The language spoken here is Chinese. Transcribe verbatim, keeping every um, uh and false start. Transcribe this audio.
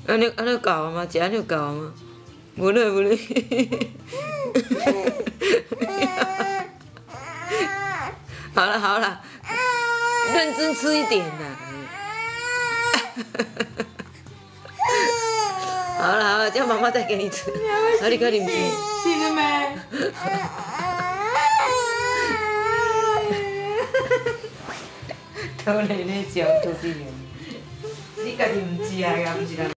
安尼安尼够啊吗？食安尼够啊吗？无咧无咧。好了好了，认真吃一点啦。好了好了，叫妈妈再给你吃。好，你快啉水。 醒了没？ 偷奶奶食，偷吃你家己毋食啊，也毋是人。